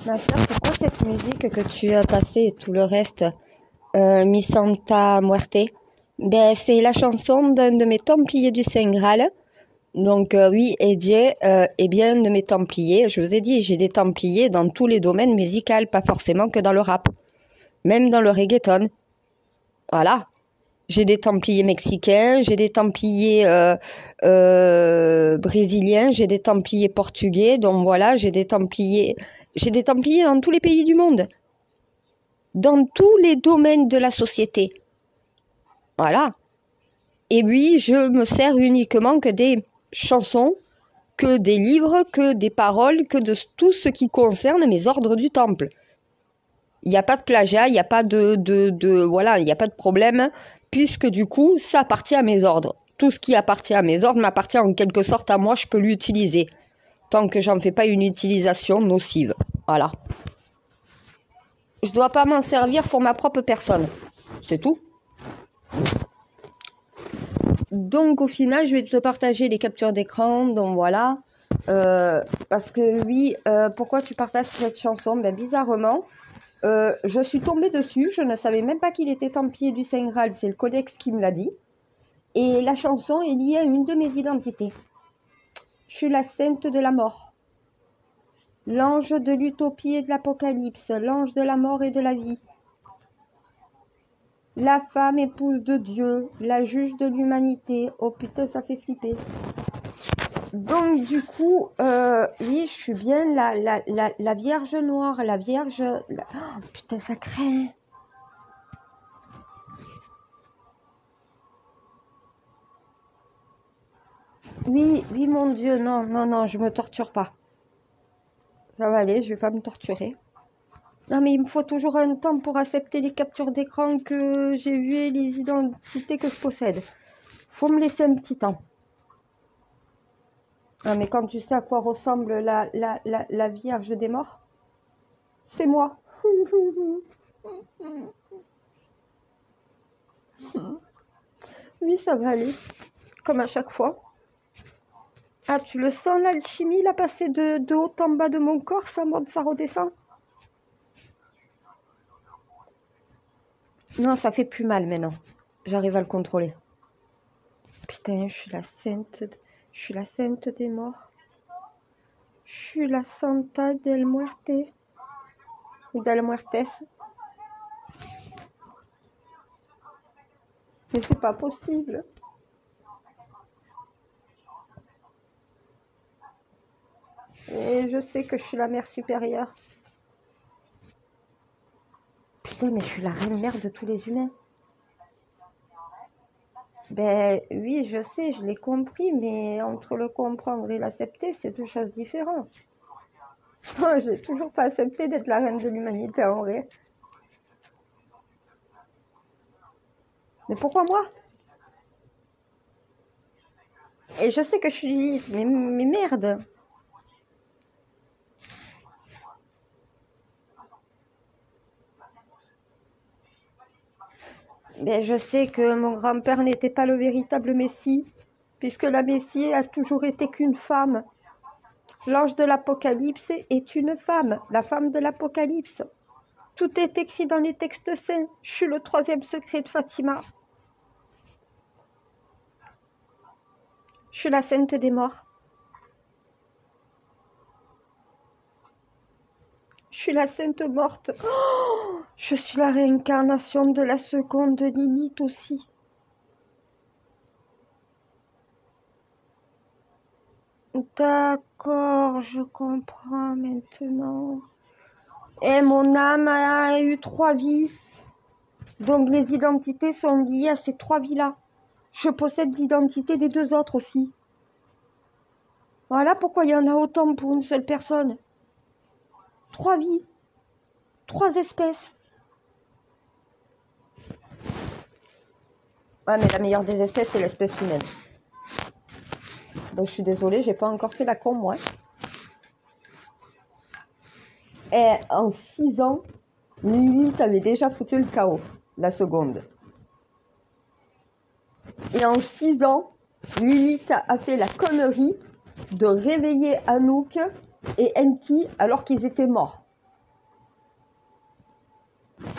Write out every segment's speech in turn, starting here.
Ma sœur, c'est quoi cette musique que tu as passée et tout le reste, Mi Santa Muerte? Ben, c'est la chanson d'un de mes Templiers du Saint Graal. Donc oui, Eddie est bien un de mes Templiers. Je vous ai dit, j'ai des Templiers dans tous les domaines musicaux, pas forcément que dans le rap. Même dans le reggaeton. Voilà. J'ai des Templiers mexicains, j'ai des Templiers brésiliens, j'ai des Templiers portugais. Donc voilà, j'ai des Templiers dans tous les pays du monde. Dans tous les domaines de la société. Voilà. Et oui, je me sers uniquement que des chansons, que des livres, que des paroles, que de tout ce qui concerne mes ordres du temple. Il n'y a pas de plagiat, il n'y a pas voilà, il n'y a pas de problème, puisque du coup, ça appartient à mes ordres. Tout ce qui appartient à mes ordres m'appartient en quelque sorte à moi, je peux l'utiliser. Tant que j'en fais pas une utilisation nocive. Voilà. Je dois pas m'en servir pour ma propre personne. C'est tout. Donc au final, je vais te partager les captures d'écran. Donc voilà. Parce que oui, pourquoi tu partages cette chanson? Ben bizarrement, je suis tombée dessus. Je ne savais même pas qu'il était Templier du Saint Graal. C'est le codex qui me l'a dit. Et la chanson est liée à une de mes identités. Je suis la sainte de la mort. L'ange de l'utopie et de l'apocalypse. L'ange de la mort et de la vie. La femme épouse de Dieu, la juge de l'humanité. Oh putain, ça fait flipper. Donc du coup, oui, je suis bien la Vierge Noire, la Vierge... Oh, putain, ça craint. Oui, oui, mon Dieu, non, non, non, je me torture pas. Ça va aller, je vais pas me torturer. Non, mais il me faut toujours un temps pour accepter les captures d'écran que j'ai vues et les identités que je possède. Faut me laisser un petit temps. Ah, mais quand tu sais à quoi ressemble la Vierge des morts, c'est moi. Oui, ça va aller, comme à chaque fois. Ah, tu le sens, l'alchimie, là, passer de haut en bas de mon corps, ça monte, ça redescend? Non, ça fait plus mal maintenant. J'arrive à le contrôler. Putain, je suis la sainte des morts. Je suis la Santa del Muerte. Ou del Muertes. Mais c'est pas possible. Et je sais que je suis la mère supérieure. Putain, mais je suis la reine mère de tous les humains. Ben oui, je sais, je l'ai compris, mais entre le comprendre et l'accepter, c'est deux choses différentes. Moi, je n'ai toujours pas accepté d'être la reine de l'humanité en vrai. Mais pourquoi moi? Et je sais que je suis... Mais merde. Ben, je sais que mon grand-père n'était pas le véritable Messie, puisque la Messie a toujours été qu'une femme. L'ange de l'Apocalypse est une femme, la femme de l'Apocalypse. Tout est écrit dans les textes saints. Je suis le troisième secret de Fatima. Je suis la sainte des morts. Je suis la sainte morte. Oh, je suis la réincarnation de la seconde Lilith aussi. D'accord, je comprends maintenant. Et mon âme a eu 3 vies. Donc les identités sont liées à ces 3 vies-là. Je possède l'identité des 2 autres aussi. Voilà pourquoi il y en a autant pour une seule personne. 3 vies. 3 espèces. Ouais, mais la meilleure des espèces, c'est l'espèce humaine. Donc je suis désolée, j'ai pas encore fait la con, moi. Et en 6 ans, Lilith avait déjà foutu le chaos, la seconde. Et en 6 ans, Lilith a fait la connerie de réveiller Anouk et Enki alors qu'ils étaient morts.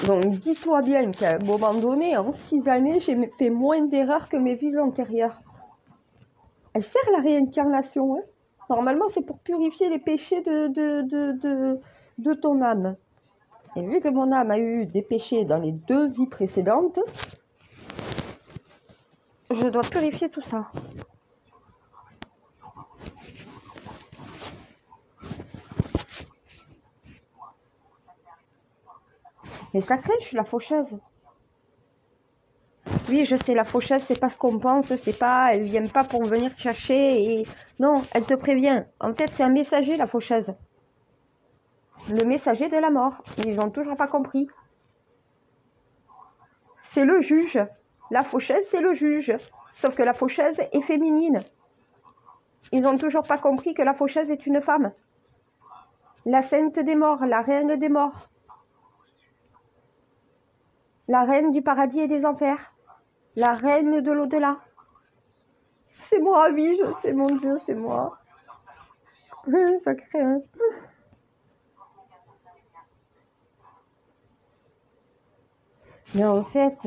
Donc, dis-toi bien qu'à un moment donné, en 6 années, j'ai fait moins d'erreurs que mes vies antérieures. Elle sert la réincarnation. Hein. Normalement, c'est pour purifier les péchés de ton âme. Et vu que mon âme a eu des péchés dans les 2 vies précédentes, je dois purifier tout ça. Mais ça craint, je suis la faucheuse. Oui, je sais, la faucheuse, c'est pas ce qu'on pense, c'est pas, elle vient pas pour venir te chercher et... Non, elle te prévient. En fait, c'est un messager, la faucheuse. Le messager de la mort. Ils ont toujours pas compris. C'est le juge. La faucheuse, c'est le juge. Sauf que la faucheuse est féminine. Ils ont toujours pas compris que la faucheuse est une femme. La sainte des morts, la reine des morts. La reine du paradis et des enfers. La reine de l'au-delà. C'est moi, oui, je sais, mon Dieu, c'est moi. Ça craint. Mais en fait,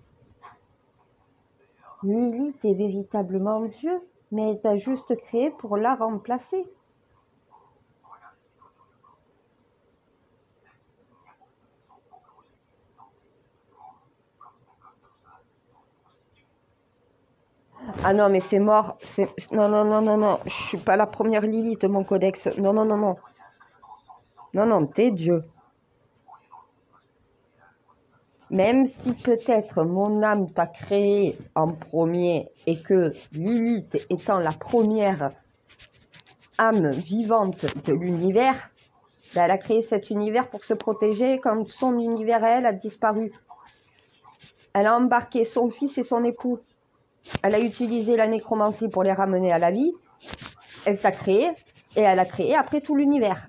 Lilith est véritablement Dieu, mais elle t'a juste créé pour la remplacer. Ah non, mais c'est mort. Non, non, non, non, non. Je suis pas la première Lilith, mon codex. Non, non, non, non. Non, non, t'es Dieu. Même si peut-être mon âme t'a créé en premier et que Lilith étant la première âme vivante de l'univers, ben elle a créé cet univers pour se protéger quand son univers, elle, a disparu. Elle a embarqué son fils et son époux. Elle a utilisé la nécromancie pour les ramener à la vie. Elle t'a créé et elle a créé après tout l'univers.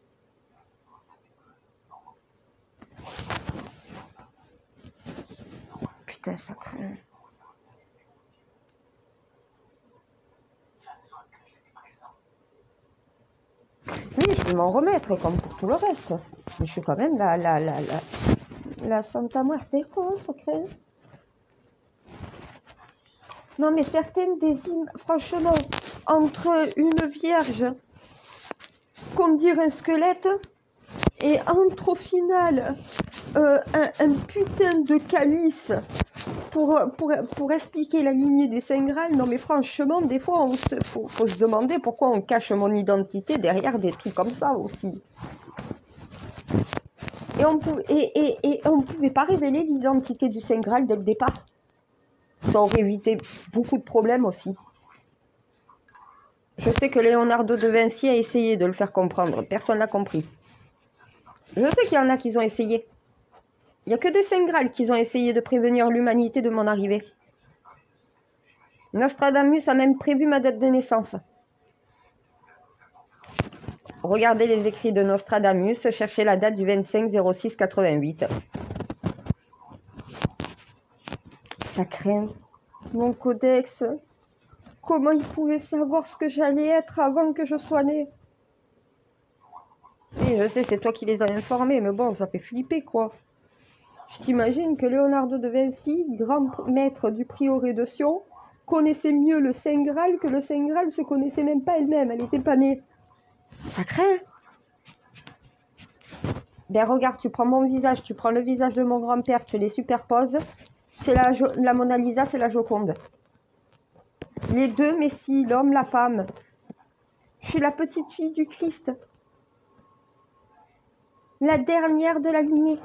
Putain, ça craint. Oui, je vais m'en remettre comme pour tout le reste. Mais je suis quand même la Santa Muerte, quoi, ça craint. Non, mais certaines des franchement, entre une vierge, comme dire un squelette, et entre au final un putain de calice pour expliquer la lignée des Saint Graal, non mais franchement, des fois, faut se demander pourquoi on cache mon identité derrière des trucs comme ça aussi. Et on ne pouvait pas révéler l'identité du Saint Graal dès le départ. Ça aurait évité beaucoup de problèmes aussi. Je sais que Leonardo de Vinci a essayé de le faire comprendre. Personne n'a compris. Je sais qu'il y en a qui ont essayé. Il n'y a que des Saint Graal qui ont essayé de prévenir l'humanité de mon arrivée. Nostradamus a même prévu ma date de naissance. Regardez les écrits de Nostradamus, cherchez la date du 25/06/88. Ça craint. Mon codex, comment il pouvait savoir ce que j'allais être avant que je sois née? Oui, je sais, c'est toi qui les as informés, mais bon, ça fait flipper, quoi. Je t'imagine que Leonardo de Vinci, grand maître du prieuré de Sion, connaissait mieux le Saint Graal que le Saint Graal se connaissait même pas elle-même, elle n'était pas née. Ça craint. Ben regarde, tu prends mon visage, tu prends le visage de mon grand-père, tu les superposes, c'est la Mona Lisa, c'est la Joconde. Les deux messies, l'homme, la femme. Je suis la petite fille du Christ. La dernière de la lignée.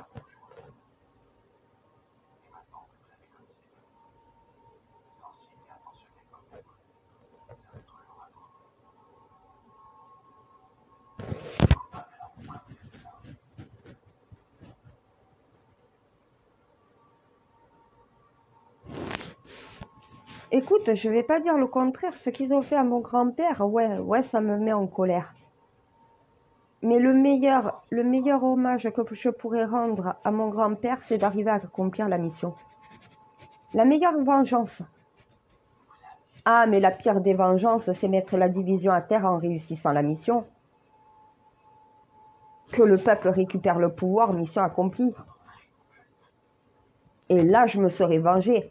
Écoute, je vais pas dire le contraire. Ce qu'ils ont fait à mon grand-père, ouais, ça me met en colère. Mais le meilleur hommage que je pourrais rendre à mon grand-père, c'est d'arriver à accomplir la mission. La meilleure vengeance. Ah, mais la pire des vengeances, c'est mettre la division à terre en réussissant la mission. Que le peuple récupère le pouvoir, mission accomplie. Et là, je me serais vengée.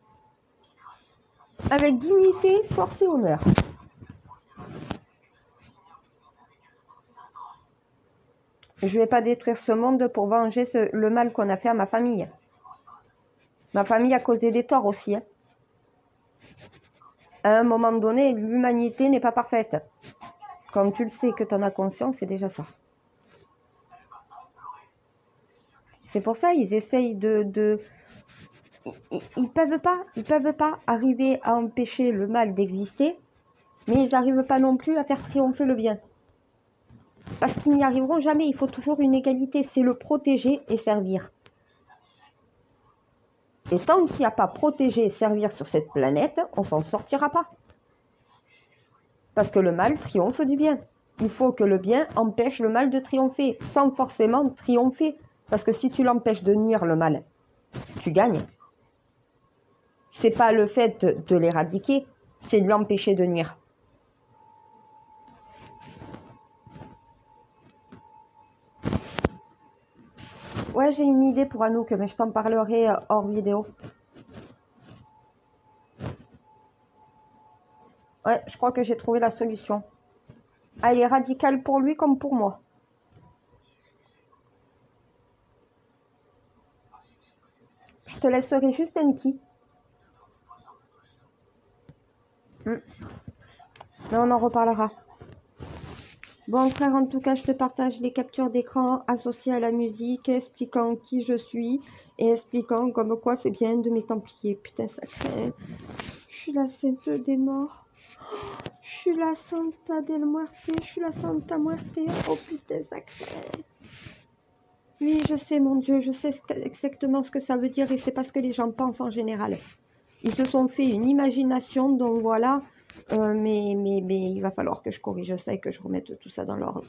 Avec dignité, force et honneur. Je ne vais pas détruire ce monde pour venger le mal qu'on a fait à ma famille. Ma famille a causé des torts aussi. Hein. À un moment donné, l'humanité n'est pas parfaite. Comme tu le sais que tu en as conscience, c'est déjà ça. C'est pour ça qu'ils essayent Ils peuvent pas arriver à empêcher le mal d'exister, mais ils n'arrivent pas non plus à faire triompher le bien. Parce qu'ils n'y arriveront jamais, il faut toujours une égalité, c'est le protéger et servir. Et tant qu'il n'y a pas protéger et servir sur cette planète, on s'en sortira pas. Parce que le mal triomphe du bien. Il faut que le bien empêche le mal de triompher, sans forcément triompher. Parce que si tu l'empêches de nuire le mal, tu gagnes. C'est pas le fait de l'éradiquer, c'est de l'empêcher de nuire. Ouais, j'ai une idée pour Anouk, mais je t'en parlerai hors vidéo. Ouais, je crois que j'ai trouvé la solution. Elle est radicale pour lui comme pour moi. Je te laisserai juste Enki. Mais on en reparlera. Bon frère, en tout cas, je te partage les captures d'écran associées à la musique, expliquant qui je suis et expliquant comme quoi c'est bien de mes Templiers. Putain, ça craint. Je suis la sainte des morts. Je suis la Santa del Muerte. Je suis la Santa Muerte. Oh putain, ça craint. Oui, je sais, mon Dieu, je sais exactement ce que ça veut dire et c'est pas ce que les gens pensent en général. Ils se sont fait une imagination, donc voilà... mais il va falloir que je corrige ça et que je remette tout ça dans l'ordre.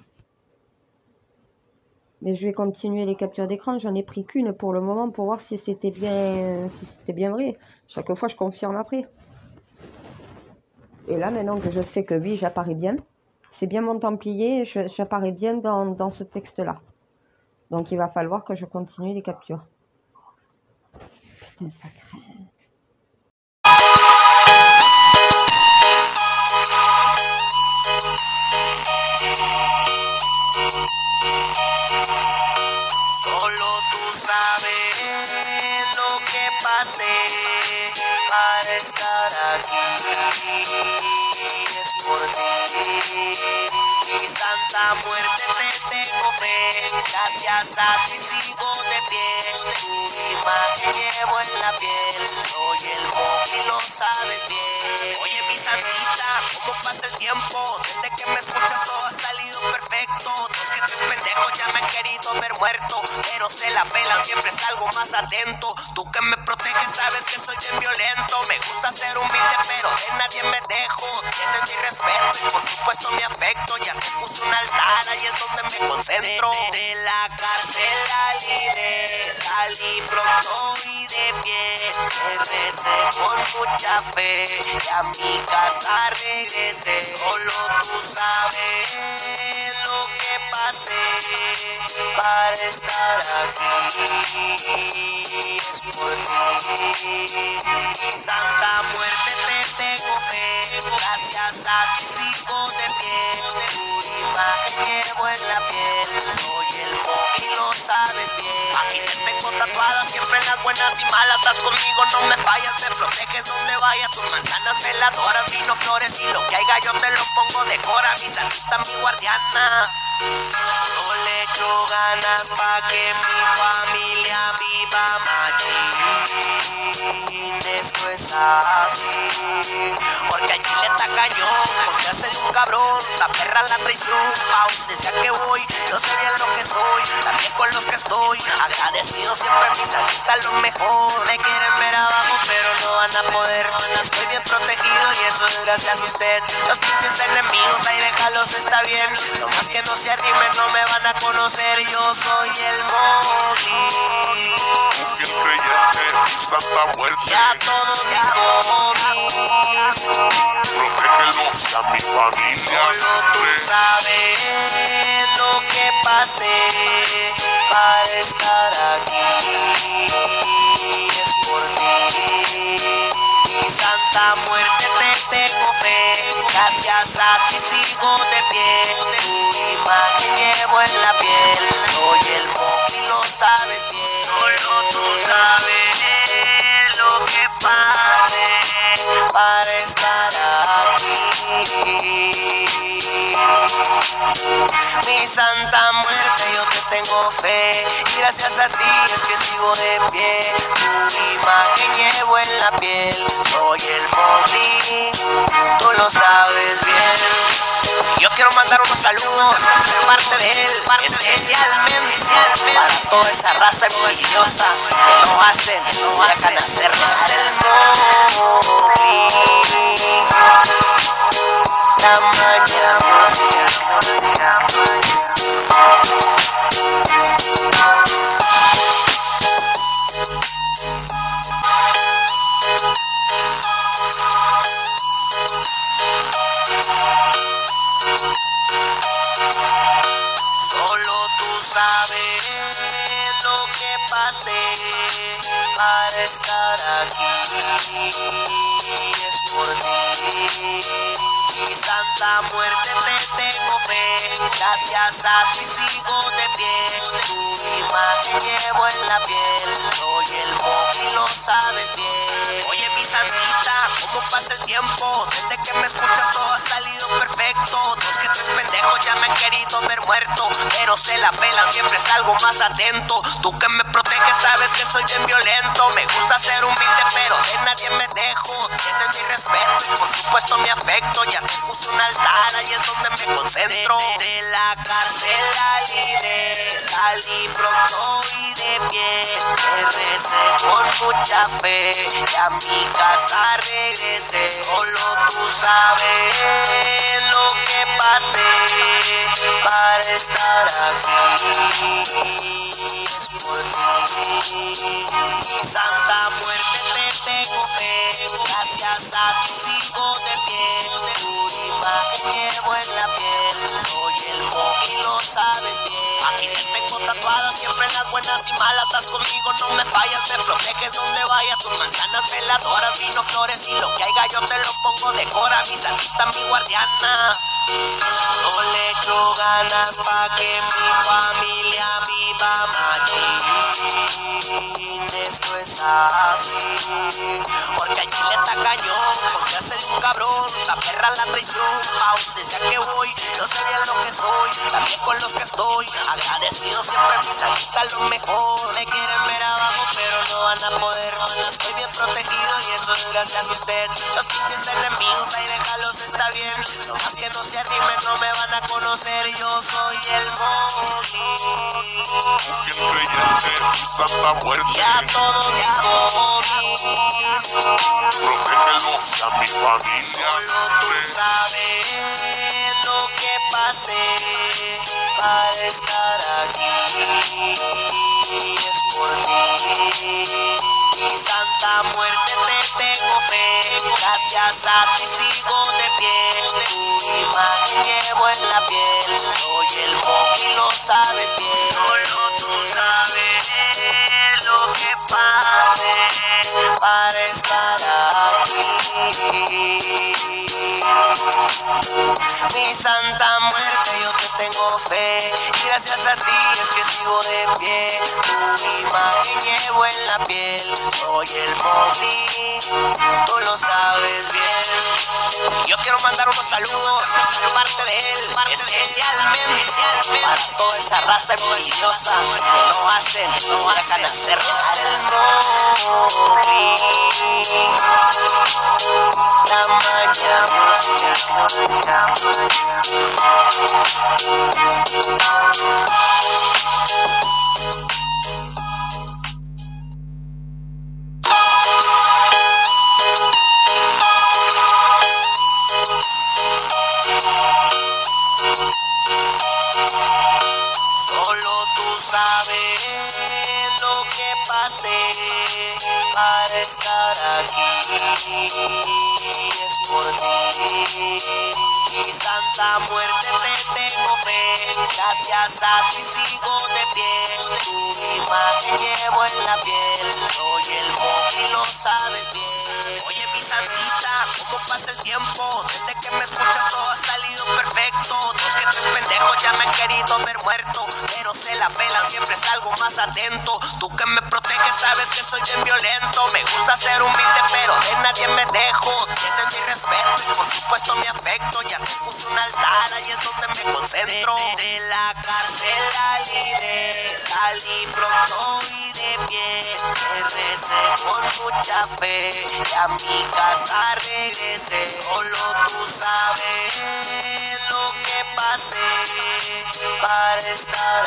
Mais je vais continuer les captures d'écran. J'en ai pris qu'une pour le moment pour voir si c'était bien vrai. Chaque fois, je confirme après. Et là, maintenant que je sais que oui, j'apparais bien, c'est bien mon Templier, j'apparais bien dans ce texte-là. Donc, il va falloir que je continue les captures. Putain, ça craint. Solo tú sabes lo que pasé para estar aquí. Es por ti. Mi santa muerte te tengo fe. Gracias a ti sigo de pie. Tu imagen llevo en la piel. Soy el Mogi, lo sabes bien. Oye, mi santita, ¿cómo pasa el tiempo? Desde que me escuchas todo ha salido perfecto. Dos que tres pendejos ya me han querido ver muerto, pero se la pelan, siempre salgo más atento. Tú que me proteges sabes que soy bien violento. Me gusta ser humilde pero de nadie me dejo. Tienes mi respeto y por supuesto mi afecto. Ya te puse un altar, ahí es donde me concentro. De la cárcel la libre, salí pronto y de pie. Me recé con mucha fe y a mi casa regresé. Solo tú sabes lo que pasé para estar aquí. Es por ti. Santa muerte te tengo fe. Gracias a ti sigo de pie. Tu imagen llevo en la piel. Soy el Mogi, lo sabes bien. Aquí te tengo tatuada siempre en las buenas y malas. Estás conmigo, no me fallas, me proteges donde vaya. Tus manzanas veladoras, vino, flores y lo que haya yo te lo pongo de cora. Mi santita, mi guardiana. No le echo ganas pa' que mi familia viva machín. Esto es así, porque allí le está cañón, porque hace un cabrón, la perra la traición, pa' donde sea que voy, yo sé bien lo que soy, también con los que estoy, agradecido siempre mi santita lo mejor, me quieren ver abajo pero no van a poder, estoy bien protegido y eso es gracias a usted, los pinches enemigos ahí déjalos está bien, lo más que no se arrimen no me van a conocer, yo soy el Mogi. Fiel creyente, mi santa muerte. Y a todos mis homies, Protégelos y a mi familia solo tú siempre. sabes lo que pasé para estar aquí. Es piel. Soy el Monkey, lo sabes bien. Solo tú sabes lo que pase para estar aquí. Mi santa muerte, yo te tengo fe, y gracias a ti es que sigo de pie. Tu imagen llevo en la piel. Soy el Monkey, tú lo sabes bien. Yo quiero mandar unos saludos de parte de él, especialmente para toda esa raza envidiosa que no hacen, no dejan hacer el Monkey. La mañana. Solo tú sabes lo que pasé para estar aquí. Es por ti. Mi santa muerte te tengo fe. Gracias a ti sigo de pie. Tu imagen llevo en la piel. Soy el Monkey, lo sabes bien. Oye, mi santita, ¿cómo pasa el tiempo? Desde que me escuchas todo ha salido perfecto. Dos que tres pendejos ya me han querido ver muerto, pero se la pelan, siempre salgo más atento. Tú que me proteges sabes que soy bien violento. Me gusta ser humilde pero de nadie me dejo. Tienes mi respeto y por supuesto mi afecto. Ya te puse un altar, ahí es donde me concentro. De la cárcel la libré, salí pronto y de pie. Me recé con mucha fe y a mi casa regresé. Solo tú sabes lo que pasé para estar aquí. Es por ti. Mi santa muerte te tengo fe. Gracias a ti sigo de pie. Tu imagen llevo en la piel. Soy el Monkey, lo sabes bien. Aquí te tengo tatuada siempre en las buenas y malas. Estás conmigo, no me fallas, me proteges donde vaya. Tus manzanas veladoras, vino, flores y lo que haya yo te lo pongo de cora. Mi santita, mi guardiana. No le echo ganas pa' que mi familia viva machín. Esto es así, porque allí le está cañón, porque hace un cabrón, la perra la traición. Pa' donde sea que voy, yo sé bien lo que soy, también con los que estoy, agradecido siempre mi santita lo mejor. Me quieren ver abajo pero no van a poder, estoy bien protegido y eso es gracias a usted. Los pinches enemigos ahí déjalos, está bien, no más que no se arrimen, no me van a conocer. Yo soy el Monkey, Tu fiel creyente, mi santa muerte. y a todos mis homies. Protégelos y a mi familia Solo tú siempre. sabes lo que pasé para estar aquí. Es por ti. Mi santa muerte te tengo fe. Gracias a ti sigo de pie. Tu imagen llevo en la piel. Soy el Monkey, lo sabes bien. Solo tú sabes lo que pase para estar aquí. Mi santa muerte, yo te tengo fe, y gracias a ti es que sigo de pie. Tu imagen llevo en la piel. Soy el Monkey, tú lo sabes bien. Yo quiero mandar unos saludos de parte de él, especialmente para toda esa raza envidiosa que no hacen, no dejan hacer el Monkey. La mañana. Solo tú sabes lo que pasé para estar aquí. Es por ti. Mi santa muerte te tengo fe. Gracias a ti sigo de pie. Tu imagen llevo en la piel. Soy el Monkey, lo sabes bien. Oye, mi santita, ¿cómo pasa el tiempo? Desde que me escuchas todo ha salido perfecto. Dos que tres pendejos ya me han querido ver muerto, pero no se la pelan, siempre salgo más atento. Tú que me proteges sabes que soy bien violento. Me gusta ser humilde pero de nadie me dejo. Tienes mi respeto y por supuesto mi afecto. Ya te puse un altar, ahí es donde me concentro. De la cárcel la libre, salí pronto y de pie. Te recé con mucha fe y a mi casa regresé. Solo tú sabes lo que pasé para estar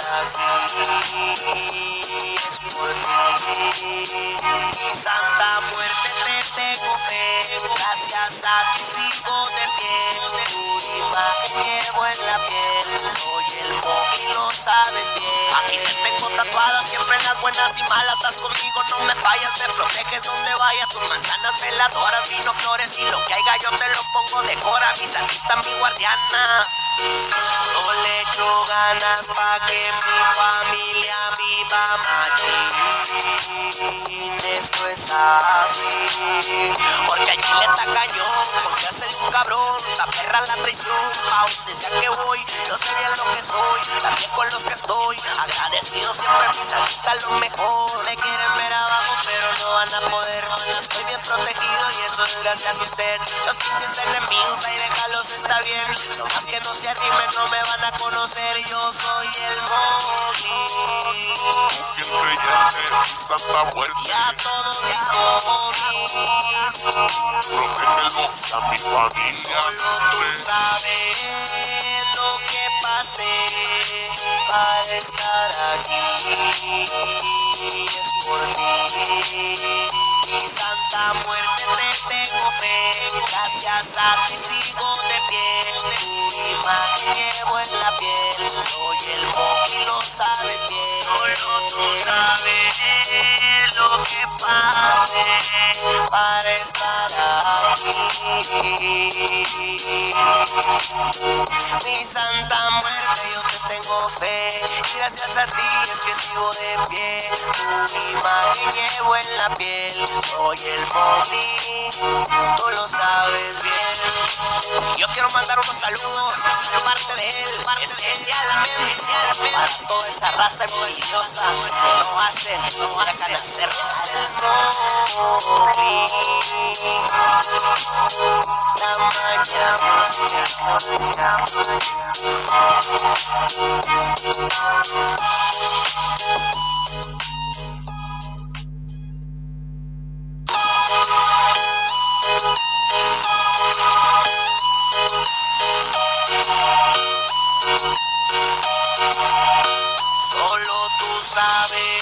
aquí. Es por ti. Mi santa muerte te tengo fe. Gracias a ti sigo de pie. Tu imagen llevo en la piel. Soy el Mogi, lo sabes bien. Aquí te tengo tatuada siempre en las buenas y malas. Estás conmigo, no me fallas, me proteges donde vaya. Tus manzanas veladoras, vino, flores y lo que haya yo te lo pongo de cora. Mi santita, mi guardiana. No le echo ganas pa' que mi familia viva machín. Esto es así, porque allí le está cañón, porque hace un cabrón, la perra la traición, pa' donde sea que voy, yo sé bien lo que soy, también con los que estoy, agradecido siempre mi santita lo mejor. Me quieren ver abajo pero no van a poder, estoy bien protegido y eso es gracias a usted. Los pinches enemigos ahí déjalos, está bien, lo más que no se arrimen no me van a conocer, yo soy el Mogi. Fiel creyente, mi santa muerte. Y a todos mis homies, Protégelos a mi familia solo tú siempre. sabes lo que pasé para estar aquí. Es por ti. Mi santa muerte te tengo fe. Gracias a ti sigo de pie. Tu imagen llevo en la piel. Soy el Mogi, lo sabes bien. Solo tú sabes lo que pasé para estar aquí. Mi santa muerte yo te tengo fe. Y gracias a ti es que sigo de pie. Tu imagen llevo en la piel. Soy el Mogi, tú lo sabes bien. Yo quiero mandar unos saludos de parte de él, especialmente para toda esa raza envidiosa que no hace, no dejan hacer el Mogi. La solo tú sabes